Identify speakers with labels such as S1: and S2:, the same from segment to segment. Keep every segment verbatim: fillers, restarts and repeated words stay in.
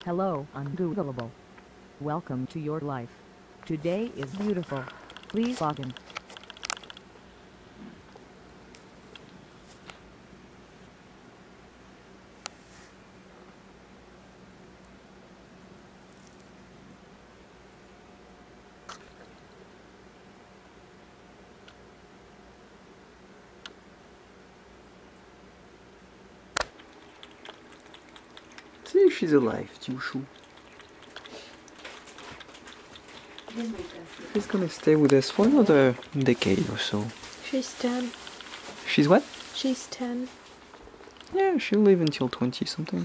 S1: Hello, Ungoogleable. Welcome to your life. Today is beautiful. Please log in.
S2: See, she's alive, Kyushu. She's gonna stay with us for another decade or so.
S3: She's ten.
S2: She's what?
S3: She's ten.
S2: Yeah, she'll live until twenty something.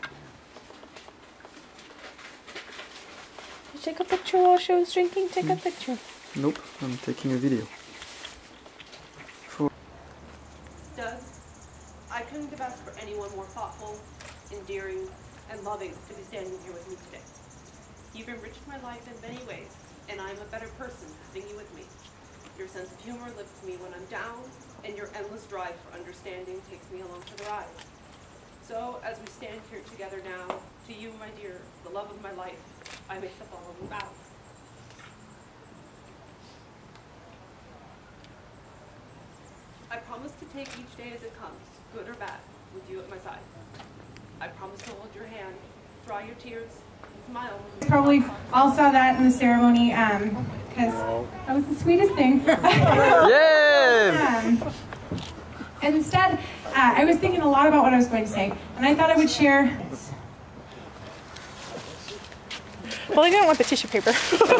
S3: Take a picture while she was drinking. Take
S2: Mm.
S3: a picture.
S2: Nope, I'm taking a video. For
S4: Doug, I couldn't have asked for anyone more thoughtful, endearing, and loving to be standing here with me today. You've enriched my life in many ways, and I'm a better person having you with me. Your sense of humor lifts me when I'm down, and your endless drive for understanding takes me along for the ride. So, as we stand here together now, to you, my dear, the love of my life, I make the following vows. I promise to take each day as it comes, good or bad, with you at my side. I promise to hold your hand, dry your tears, and smile.
S5: Probably all saw that in the ceremony, um, because that was the sweetest thing.
S2: yeah!
S5: um, instead, uh, I was thinking a lot about what I was going to say, and I thought I would share.
S3: Well, I didn't want the tissue paper.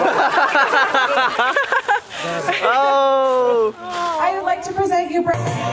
S2: Oh!
S5: I would like to present you.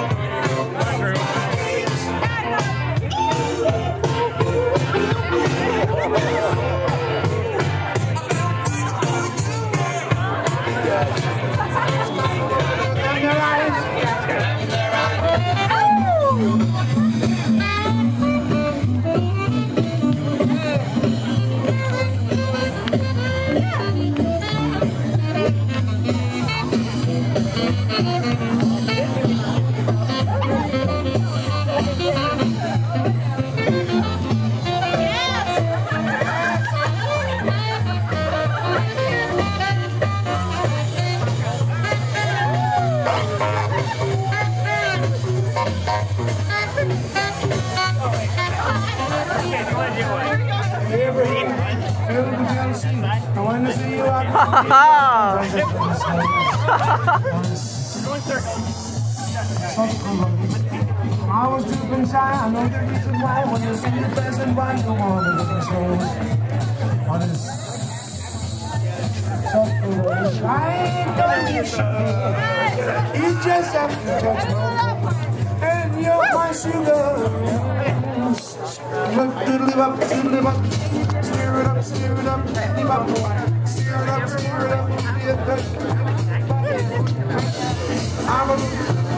S6: I want to see you out. I was deep inside. I know the reason why. When you see the best and why you want to get this on this. I ain't gonna be shy. You just have to touch my and you're my sugar. Live up, live up, steer it up, steer it up, live up, steer it up, steer it up, I'm a